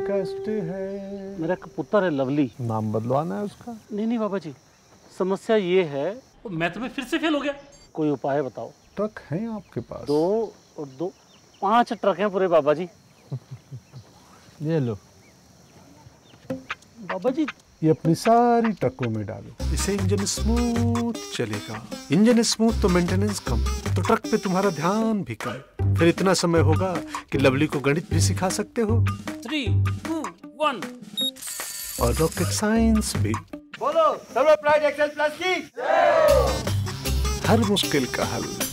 कैसे है? मेरा एक पुत्र है लवली। नाम बदलवाना है उसका? नहीं बाबा जी, समस्या ये है। मैं तुम्हें फिर से फेल हो गया। कोई उपाय बताओ। ट्रक हैं आपके पास? 2 और 2 5 ट्रक हैं पूरे बाबा जी। ये लो बाबा जी। ये अपनी सारी ट्रकों में डालो। इससे इंजन स्मूथ चलेगा। इंजन स्मूथ तो मेंटेनेंस कम, तो ट्रक पे तुम्हारा ध्यान भी कम। फिर इतना समय होगा कि लवली को गणित भी सिखा सकते हो। 3, 2, 1 और रॉकेट साइंस भी। बोलो सब लोग प्राइड एक्सेल प्लस की हर मुश्किल का हल